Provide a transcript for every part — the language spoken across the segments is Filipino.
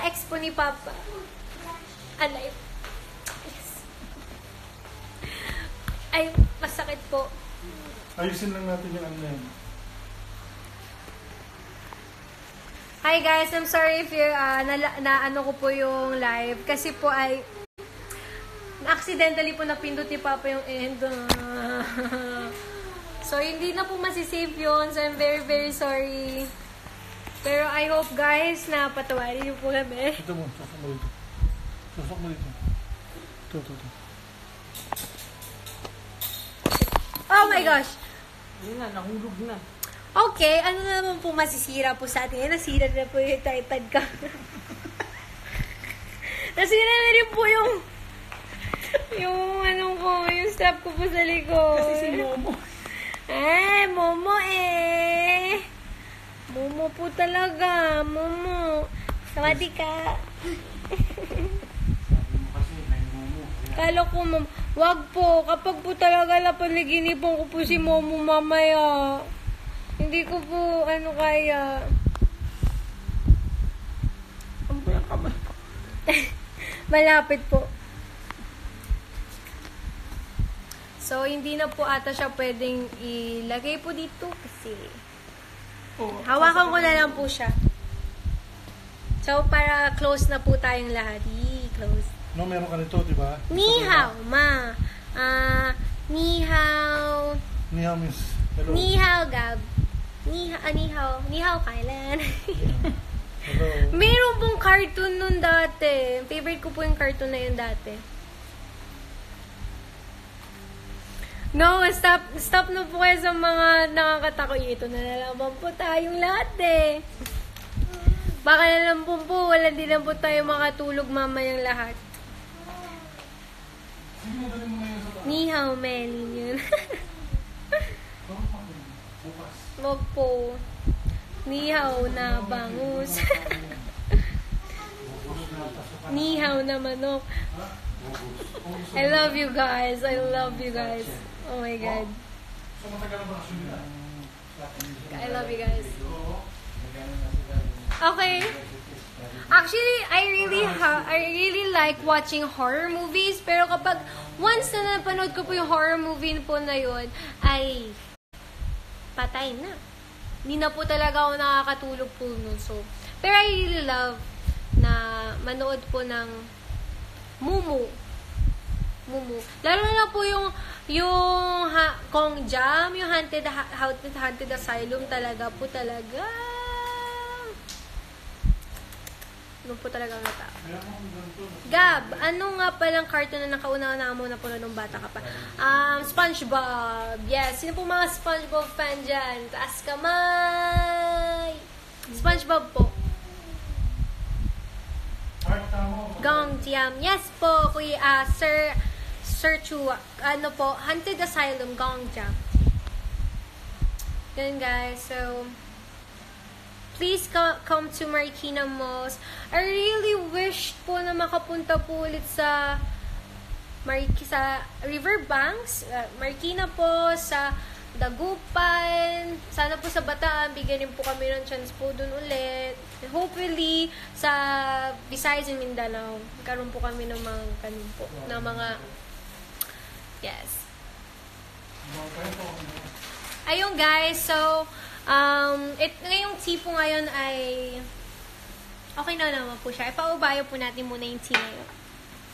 pinaka-ex po ni Papa. Alive. Yes. Ay, masakit po. Ayusin lang natin yung ano yan. Hi guys, I'm sorry if you're, ano ko po yung live. Kasi po ay, accidentally po napindot ni Papa yung end. So, hindi na po masisave yun. So, I'm very, very sorry. Pero I hope guys na patawarin niyo po kami. Ito mo, susok mo dito. Susok mo dito. Ito. Oh my gosh! Yun na, nahulog na. Okay, ano na naman po masisira po sa atin? Nasira na po yung tripod ka. Nasira na rin po yung ano ko, yung strap ko po sa likod. Kasi si Momo. Momo eh. Momo po talaga. Momo. Samadi ka. Sabi mo kasi, may Momo. Kala ko, wag po. Kapag po talaga napanaginipan ko po si Momo mamaya. Hindi ko po, kaya. Malapit po. So, hindi na po ata siya pwedeng ilagay po dito kasi hawakan ko na lang po siya. So, para close na po tayong lahat. Close. No, meron ka nito, di ba? Ni hao, ma. Ni hao. Ni hao means hello. Ni hao, Gab. Ni hao, Kailan. Hello. Meron pong cartoon nun dati. Favorite ko po yung cartoon na yun dati. No, stop na po kayo sa mga nakakatakot. Ito na naman po tayong lahat eh. Baka na lang po wala din na po tayo makatulog mamayang lahat. Ni hao, Melin yun. Wag po. Ni hao na bangus. Ni hao na manok. I love you guys. I love you guys. Oh my God. I love you guys. Okay. Actually, I really like watching horror movies. Pero kapag once na napanood ko po yung horror movie po na yun, ay patay na. Hindi na po talaga ako nakakatulog po nun. So, pero I really love na manood po ng Mumu. Lalo na po yung Kong Jam, yung Haunted Asylum talaga. Ano po talaga ang nata. Gab, ano nga palang cartoon na nakauna-una mo na po nung bata ka pa? SpongeBob. Yes, sino po mga SpongeBob fan dyan? Taas kamay! SpongeBob po. Gong Jiam. Yes po, kuya, Sir Chua. Ano po, Haunted Asylum, Gong Jiam. Ganun guys, so please come to Marikina Malls. I really wish po na makapunta po ulit sa Riverbanks, Marikina po, sa Dagupan, sana po sa Bataan, bigyan din po kami ng chance po dun ulit. And hopefully, sa Visayas and Mindanao, karoon po kami ng mga po, ng mga, yes. Ayun guys, so, ngayong tea po ngayon ay, okay na naman po siya. Ipaubayo po natin muna yung tea ngayon.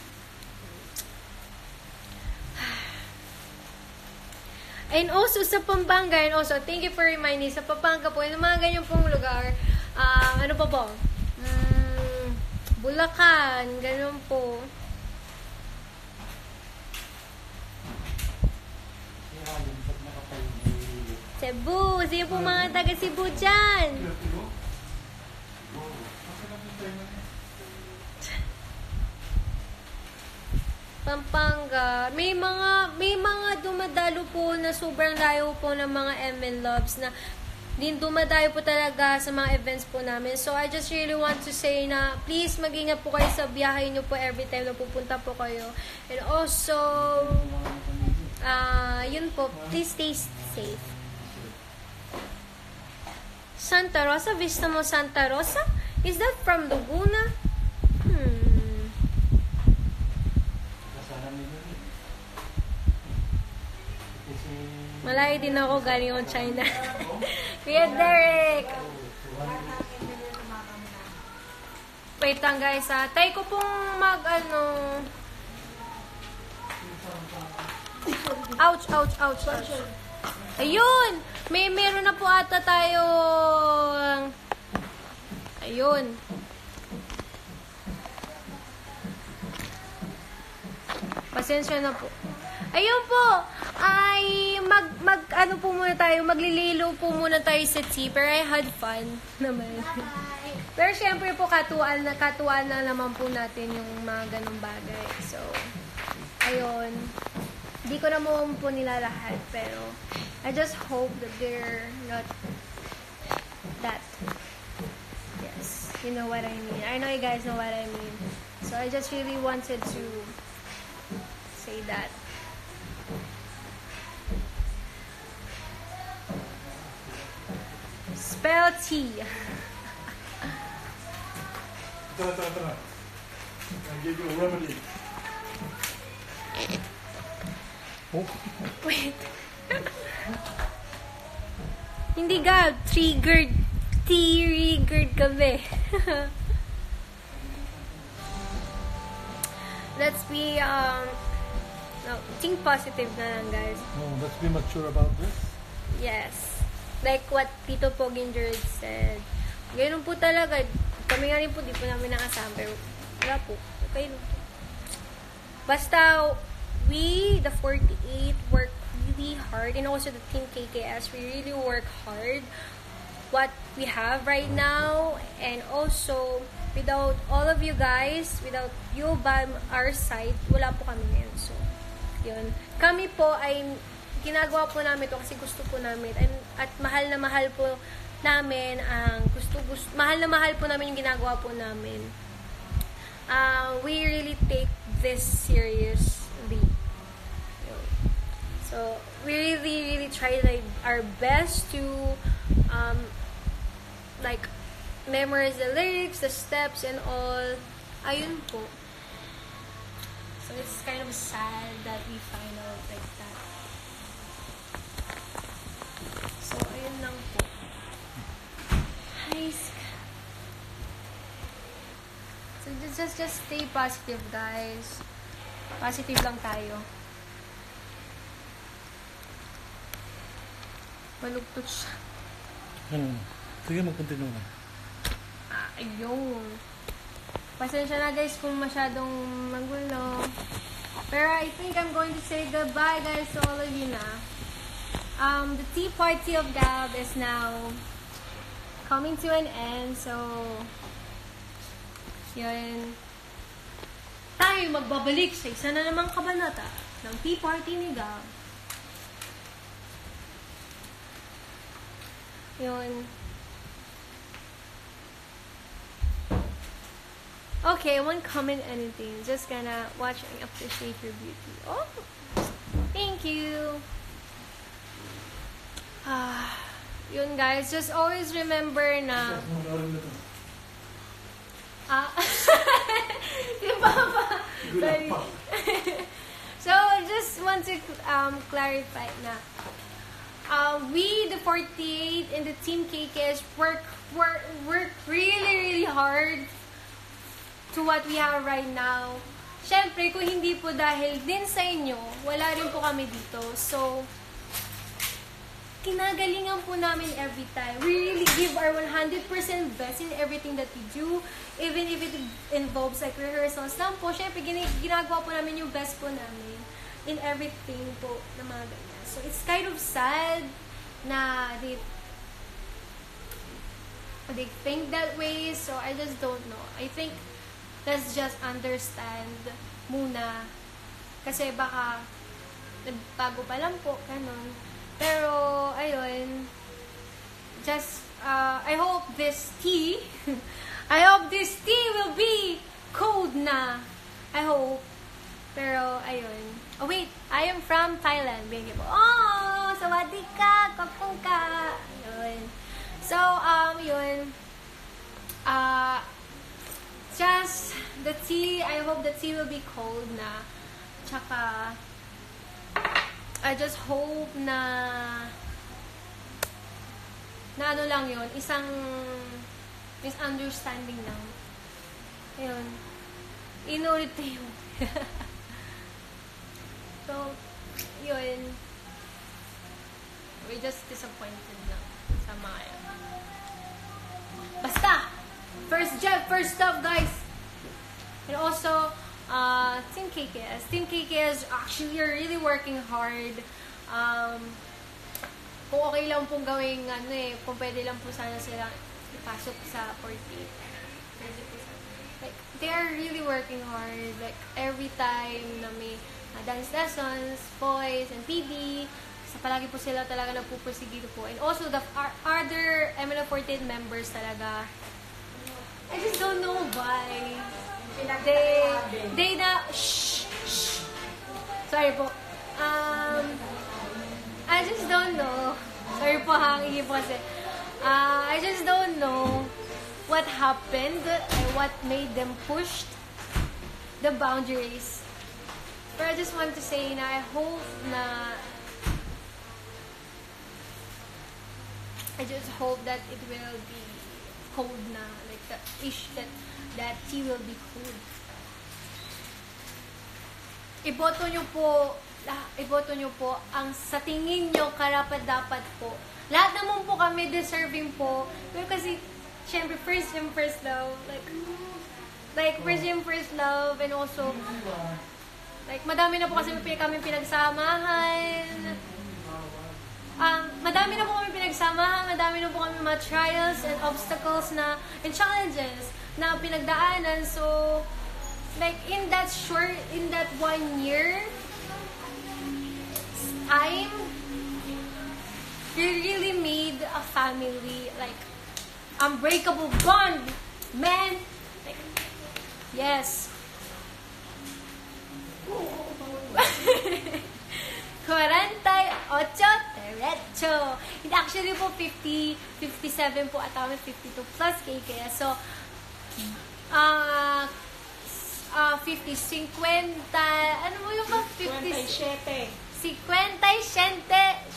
And also, sa Pampanga, and also, thank you for reminding, sa Pampanga po, yung mga ganyan pong lugar, ano pa po? Bulacan, ganyan po. Cebu, sino po mga taga Cebu dyan? Pampanga. May mga dumadalo po na sobrang layo po ng mga MN Loves na din dumadayo po talaga sa mga events po namin. So, I just really want to say na please mag-ingat po kayo sa biyahe nyo po every time na pupunta po kayo. And also, yun po, please stay safe. Santa Rosa, Vista mo Santa Rosa? Is that from Laguna? Malayo din ako galing ako China. Kuya Derek! Wait lang guys ha. Try ko pong Ouch, ouch, ouch, ouch. Ayun! Meron na po ata tayo. Ayun. Pasensya na po. Ayun po, ay po muna tayo, maglililo po muna tayo sa tea, pero I had fun naman. Pero syempre po, katuan na naman po natin yung mga ganong bagay. So, ayun. Hindi ko na po nila lahat, pero I just hope that they're not that. Yes, you know what I mean. I know you guys know what I mean. So, I just really wanted to say that. Spell tea. Tara. I'll give you a remedy. Oh. Wait. Hindi ka. Triggered kami. Let's be, no, think positive na lang, guys. No, let's be mature about this. Yes. Like what Tito Poginger said. Ganun po talaga. Kami nga rin po, di po namin nakasama. Pero wala po. Okay. Basta, we, the 48, work really hard. And also the Team KKS, we really work hard. What we have right now. And also, without all of you guys, without you by our side, wala po kami ngayon. So, yun. Kami po ay ginagawa po namin ito kasi gusto po namin. At mahal na mahal po namin ang mahal na mahal po namin yung ginagawa po namin. We really take this seriously. So, we really try our best to like memorize the lyrics, the steps, and all. Ayun po. So, it's kind of sad that we find out like that. So, ayun lang po. Nice. So, just stay positive, guys. Positive lang tayo. Malugtot siya. Sige, mag-continue na. Ayun. Pasensya na guys kung masyadong magulo. Pero I think I'm going to say goodbye guys to all of you na. The tea party of Gab is now coming to an end. So, yun. Tayo magbabalik sa isa na namang kabanata ng tea party ni Gab. Yun. Okay, I won't comment anything. Just gonna watch and appreciate your beauty. Oh, thank you. Yun guys, just always remember na. Diba ba? Sorry. So, I just want to clarify na. We, the 48 and the Team KKS work really hard to what we have right now. Syempre, kung hindi po dahil din sa inyo, wala rin po kami dito. So, kinagalingan po namin every time. We really give our 100% best in everything that we do. Even if it involves like rehearsals lang po. Syempre, ginagawa po namin yung best po namin in everything po na mga ganyan. So, it's kind of sad na they think that way. So, I just don't know. I think let's just understand muna. Kasi baka nagbago pa lang po, ganun. Pero, ayun. Just, I hope this tea will be cold na. I hope. Pero, ayun. Oh, wait. I am from Thailand. Bigyan po. Oh, sawadee ka. Kapong ka. Ayun. So, yun. Just, the tea, I hope the tea will be cold na. Tsaka, I just hope na ano lang yon, isang misunderstanding lang. Ayun. Inulit na yun. So, yun. We're just disappointed lang sa mga yun. Basta! First stop, guys! And also, Team KKS. Team KKS actually are really working hard. Kung okay lang pong gawing kung pwede lang po sana silang ipasok sa 48. Pwede po sana. Like, they are really working hard. Like, every time na may dance lessons, boys, and PB, palagi po sila talaga nagpupursige po. And also, the other MNF48 members talaga, I just don't know why. They sorry po. I just don't know. Sorry po ha, hindi po kasi. I just don't know what happened and what made them push the boundaries. But I just want to say na I hope na I just hope that it will be cold na, like the ish that tea will be cold. Iboto nyo po ang sa tingin nyo karapat-dapat po. Lahat naman po kami deserving po. Pero kasi, syempre, first and first love. Like first and first love, and also, like, madami na po kasi kami pinagsamahan. Madami na po kami pinagsamahan, madami na po kami mga trials and obstacles and challenges na pinagdaanan. So, like, in that 1 year time, we really made a family, like, unbreakable bond, man. Like, yes. 48 diretso. It actually po 57 po at 52 plus KK. So, 50, 50, ano mo yung ba? 57. 57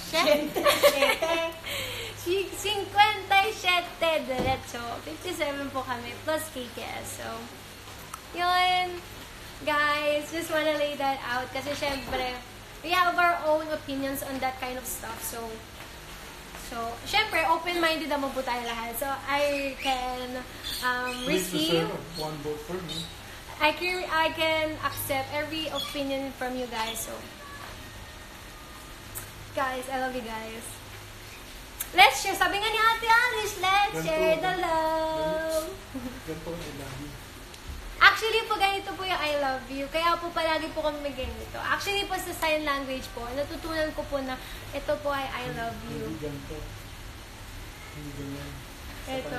diretso. 57 po kami plus KKS. So, yun. Guys, just wanna lay that out kasi syempre, we have our own opinions on that kind of stuff. So syempre, open-minded naman po tayo lahat. So, I can receive... one vote for me. I can accept every opinion from you guys. So, guys, I love you guys. Let's share. Sabi nga ni Ate Alice, let's share the love. Ganito ang I love you. Actually po, ganito po yung I love you. Kaya po palagi po kami ganito. Actually po sa sign language po, natutunan ko po na ito po ay I love you. Hindi ganito. Hindi ganyan. Ito.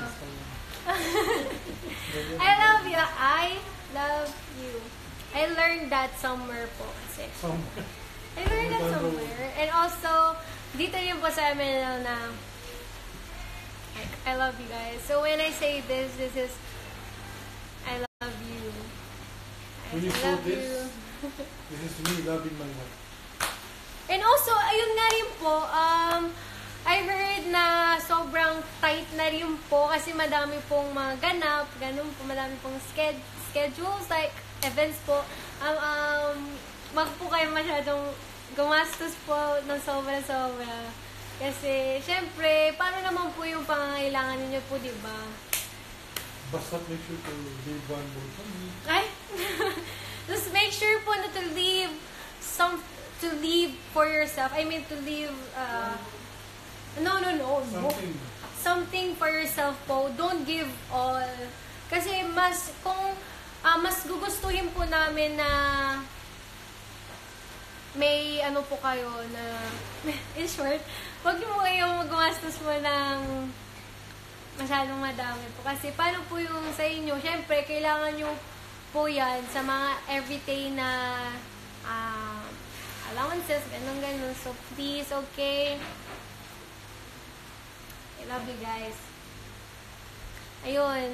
Ganyan. I love you. I love you. I learned that somewhere po kasi. I learned that somewhere. And also, dito rin po sa MNL na I love you guys. So when I say this is I love you. When you saw this, this is me loving my wife. And also, ayun nga rin po, I heard na sobrang tight na rin po kasi madami pong mga ganap, ganun po, madami pong schedules, like events po. Wag po kayo masyadong gumastos po ng sobra-sobra. Kasi, syempre, paano naman po yung pangangailangan ninyo po, di ba? Basta make sure to leave one vote for me. Ay! Just make sure po na to leave for yourself. I mean, to leave, no. Something for yourself po. Don't give all. Kasi mas gugustuhin po namin na may ano po kayo na, in short, wag niyo po kayong gumastos mo ng masyadong madami po. Kasi paano po yung sa inyo? Siyempre, kailangan nyo po yan sa mga everyday na allowances, ganun. So, please, okay? I love you guys. Ayun.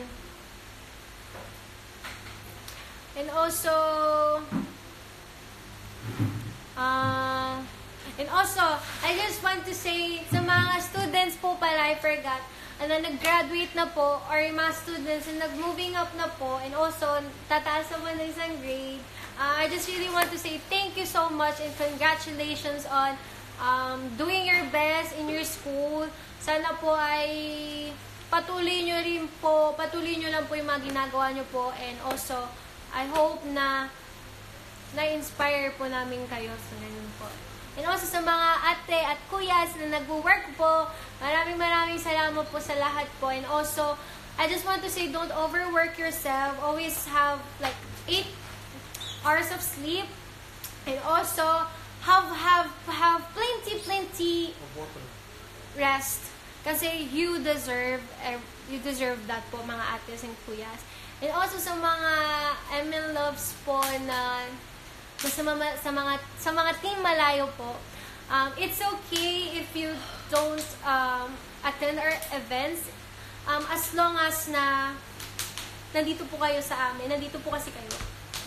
And also, And also, I just want to say sa mga students po pala, I forgot, na nag-graduate na po, or yung mga students na nag-moving up na po, and also, tataas naman ng isang grade. I just really want to say thank you so much and congratulations on doing your best in your school. Sana po ay patuloy nyo lang po yung mga ginagawa nyo po, and also, I hope na na-inspire po namin kayo sa ganun po. And also sa mga ate at kuyas na nag-work po, maraming salamat po sa lahat po. And also, I just want to say, don't overwork yourself. Always have like 8 hours of sleep. And also, have plenty Of water. rest. Kasi you deserve that po, mga ates and kuyas. And also sa mga ML loves po na sa mga team malayo po, it's okay if you don't attend our events, as long as na nandito po kayo sa amin, nandito po kasi kayo.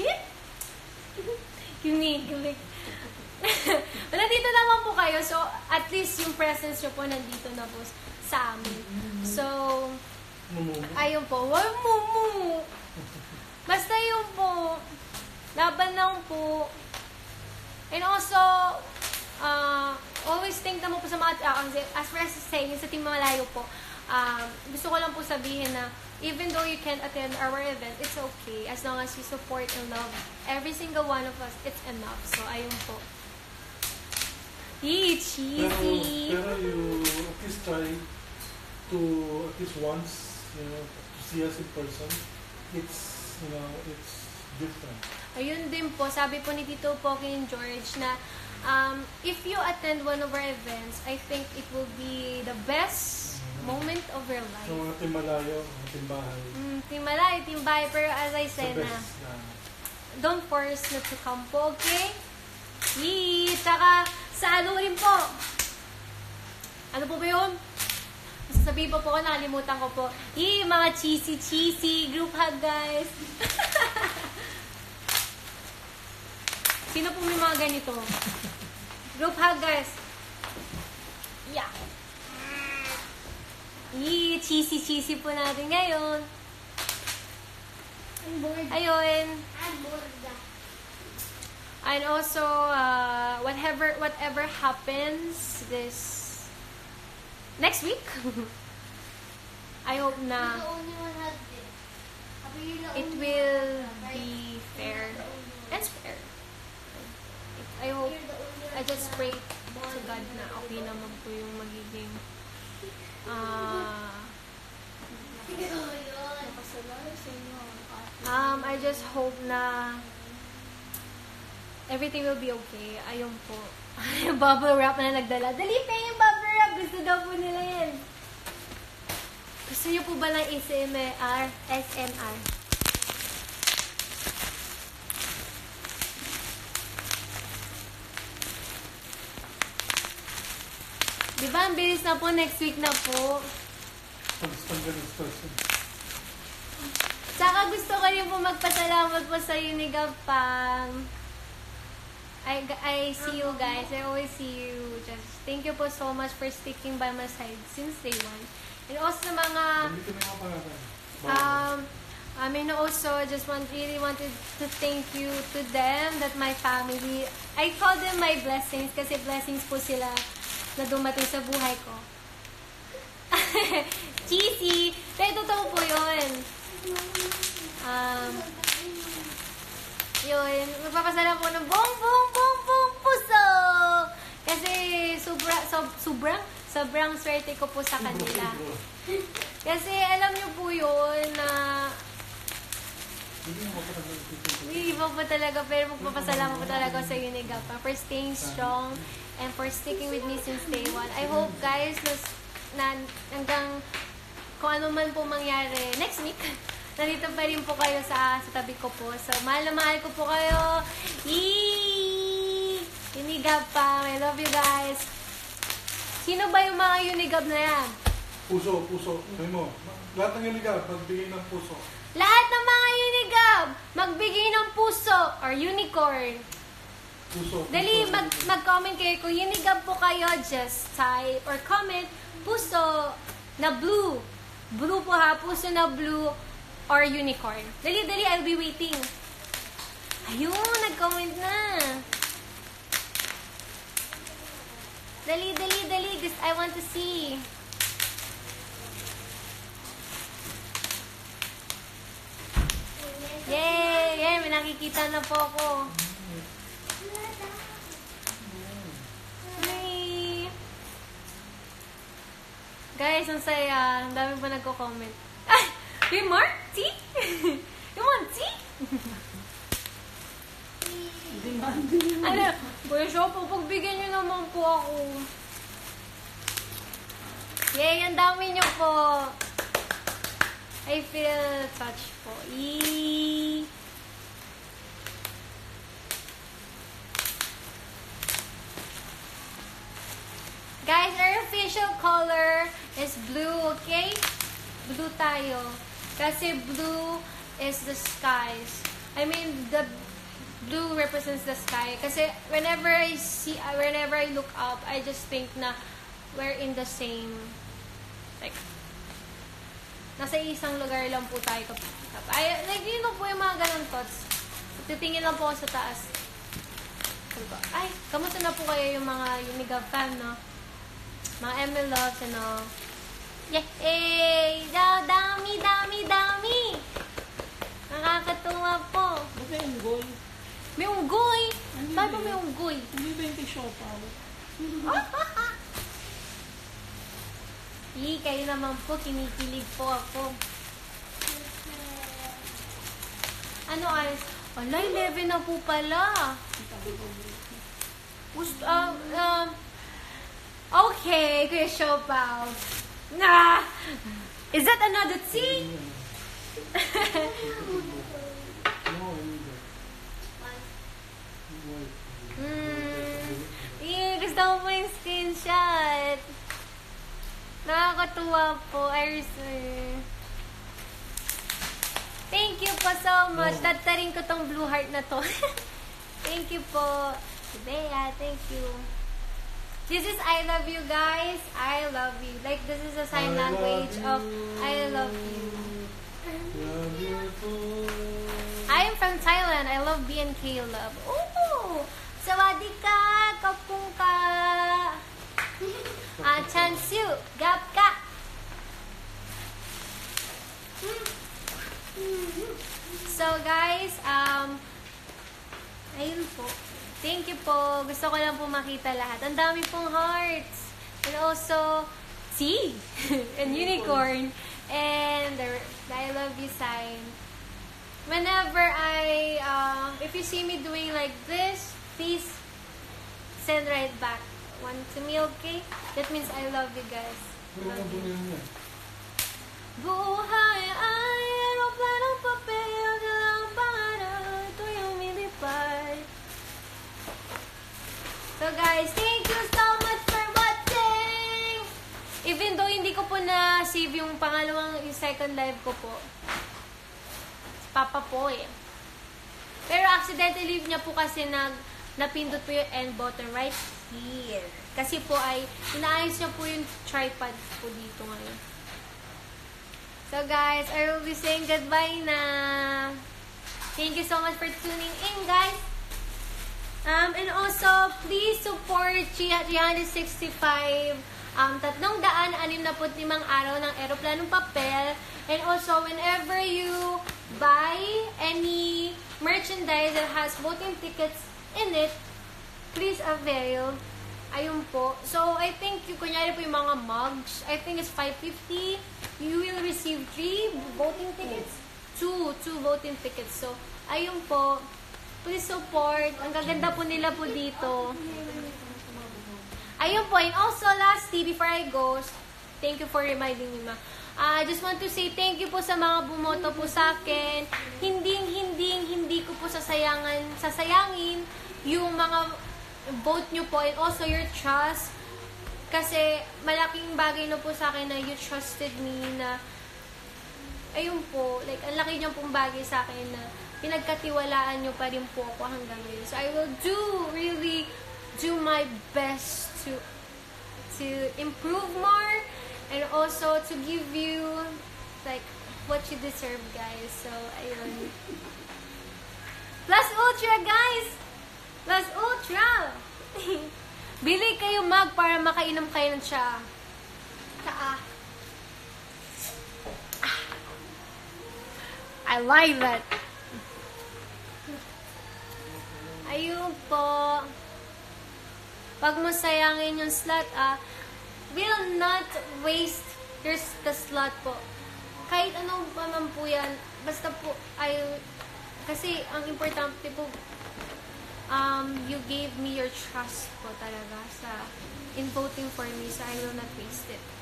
Kinig. Nandito naman po kayo, so at least yung presence nyo po nandito na po sa amin. So, ayun po, basta yun po, laban lang po. And also, always think naman po sa mga, as Reza saying, sa Team Malayo po, gusto ko lang po sabihin na, even though you can't attend our event, it's okay. As long as you support and love every single one of us, it's enough. So, ayun po. Cheesy! Pero you at least try to, at least once, to see us in person. It's different. Ayun din po, sabi po ni Tito Poking George na if you attend one of our events, I think it will be the best moment of your life. So, mga Team Malayo, mga Team Bahay. Team Malayo, Team Bahay, pero as I said The na, best na. don't force not to come po, okay? Yee! Tsaka, sa ano rin po? Ano po ba yun? Sasabihin po ko, nakalimutan ko po. Yee! Mga cheesy group hug, guys. Sino po may mga ganito? Group hug, guys. Yeah. Yee! Cheesy po natin ngayon. Ayun. And also, whatever happens this next week, I hope na it will be fair and square. I hope, I just pray to God na okay naman po yung magiging I just hope na everything will be okay. Ayun po. Yung bubble wrap na nagdala. Dali pa yung bubble wrap. Gusto daw po nila yan. Gusto niyo po ba ng ASMR? SMR? Diba, ang bilis na po. Next week na po. Saka gusto ko rin po magpasalamat po sa Unigapang. I see you guys. I always see you. Just thank you po so much for sticking by my side since day one. And also sa mga I mean also just really wanted to thank you to them, that my family. I call them my blessings kasi blessings po sila na dumating sa buhay ko. Cheesy! Pero totoo po yun. Yun, magpapasalamat po ng buong puso! Kasi sobrang swerte ko po sa kanila. Kasi alam niyo po yun na hindi pa po talaga, pero magpapasalamat po talaga sa Unigapa for staying strong and for sticking with me since day one. I hope guys na hanggang kung ano man po mangyari next week, nandito pa rin po kayo sa tabi ko po. So, mahal na mahal ko po kayo. Yee! Unigapa. I love you guys. Sino ba yung mga Unigab na yan? Puso. Sabi mo, lahat ng Unigab, magbigay ng puso. Lahat ng mga Unigab, magbigay ng puso or unicorn. Puso. Dali, mag-comment kayo. Kung Unigab po kayo, just type or comment puso na blue. Blue po ha, puso na blue or unicorn. Dali, I'll be waiting. Ayun, nag-comment na. Dali. Just, I want to see. Yay! May nakikita na po ako. Yay! Guys, ang saya. Ang dami pa nagko-comment. Ay! Hey, Mark! Tea? You want tea? Ano? Kuya Shopo, pagbigyan niyo naman po ako. Yay! Ang dami niyo po. I feel touched po. Eee! Guys, our official color is blue, okay? Blue tayo. Kasi blue is the skies. I mean, the blue represents the sky. Kasi whenever I look up, I just think na we're in the same, like, nasa isang lugar lang po tayo kapag. Like, yun po yung mga ganun thoughts. Titingin lang po ako sa taas. Ay, kamusta na po kayo yung mga Unigab fan, no? Mga ML loves, ano? Yay! Dami! Nakakatuwa po. Ba't may unggoy? May unggoy! Ano Paano yun? may unggoy? Hindi ba yung kay Shopa? Kayo naman po, kinikilig po ako. Ano ayos? Wala, 11 na po pala. Gusto, okay, Kuya Shopaw. Nah! Is that another tea? Gusto ko po yung screenshot. Nakakatuwa po. Thank you po so much. Tatarin ko tong blue heart na to. Thank you po. Bea, thank you. This is I love you, guys. I love you. Like, this is a sign language of I love you. I am from Thailand. I love BNK love. Ooh! Sawadika! Kapung ka! Chansu! Gap ka! So, guys, ayun po. Thank you po. Gusto ko lang po makita lahat. Ang dami pong hearts. And also, tea. And unicorn. And the I love you sign. Whenever if you see me doing like this, please send right back. One to me, okay? That means I love you guys. Love you. Buhay ay aeroplanong papel na lang para ito'y umilipad. So guys, thank you so much for watching! Even though hindi ko po na-save yung yung second live ko po. Si Papa po eh. Pero accidentally niya po kasi napindot po yung end button right here. Kasi po ay inaayos niya po yung tripod po dito ngayon. So guys, I will be saying goodbye na. Thank you so much for tuning in, guys. And also, please support 365 365 araw ng Aeroplanong Papel. And also, whenever you buy any merchandise that has voting tickets in it, please avail. Ayun po. So, I think, kunyari po yung mga mugs, I think it's $5.50. You will receive 3 voting tickets. 2 voting tickets. So, ayun po. Please support. Ang gaganda po nila po dito. Ayun po. And also, lastly, before I go, thank you for reminding me, ma. I just want to say thank you po sa mga bumoto po sa akin. Hindi ko po sasayangin yung mga vote nyo po and also your trust. Kasi malaking bagay na po sa akin na you trusted me na ayun po, like ang laki nyo pong bagay sa akin na pinagkatiwalaan nyo pa rin po ako hanggang ngayon. So, I will really do my best to improve more and also to give you like what you deserve, guys. So, ayun. Plus Ultra, guys! Plus Ultra! Bili kayo mug para makainom kayo ng tsaa. I like that. Ayun po. Pag mo sayangin yung slot, will not waste the slot po. Kahit anong pa man po yan, basta po, kasi ang importante po, you gave me your trust po talaga in voting for me, so I will not waste it.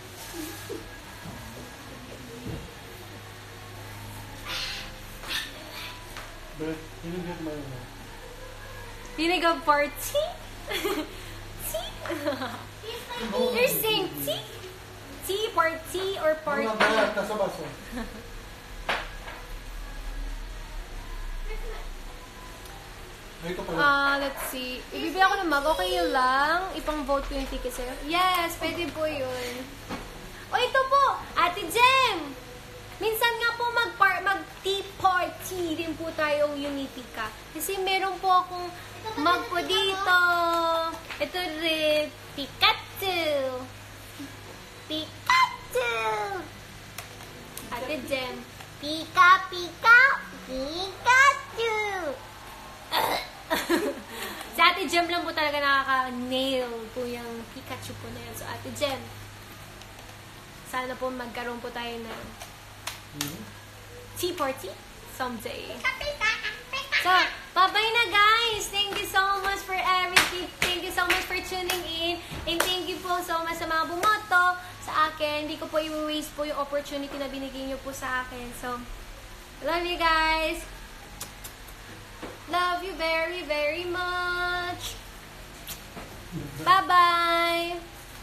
But you didn't get my Vinegar party? Tea? You're saying tea? Tea, party, or party? Ano ba? Nasa baso. Ito pala. Let's see. Ibibigay ako ng mug. Okay yun lang? Ipang-vote ko yung ticket sa'yo? Yes, pwede po yun. O, ito po! Ate Jem! Minsan nga po mag-tea party din po tayong Unitica. Kasi meron po akong mug po dito. Ito rin. Pikachu! Pikachu! Ate Jem. Pika, pika, Pikachu! Si Ate Jem lang po talaga nakaka-nail po yung Pikachu po na yan. So, Ate Jem, sana po magkaroon po tayo ng tea party someday. So, bye-bye na guys! Thank you so much for everything. Thank you so much for tuning in. And thank you po so much sa mga bumoto sa akin. Hindi ko po i-waste po yung opportunity na binigay niyo po sa akin. So, love you guys! Love you very, very much. Bye-bye.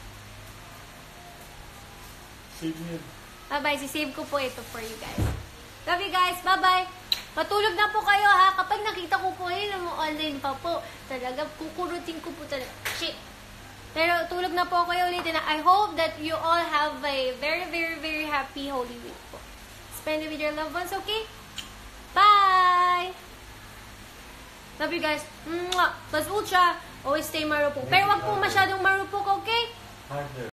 Save me. Bye-bye. Sisave ko po ito for you guys. Love you guys. Bye-bye. Matulog na po kayo ha. Kapag nakita ko po yun, online pa po. Talaga, kukurutin ko po talaga. Shit. Pero tulog na po kayo ulit. And I hope that you all have a very, very, very happy Holy Week po. Spend it with your loved ones, okay? Bye! Love you guys. Mwah! Plus Ultra, always stay marupok. Pero wag po masyadong marupok, okay?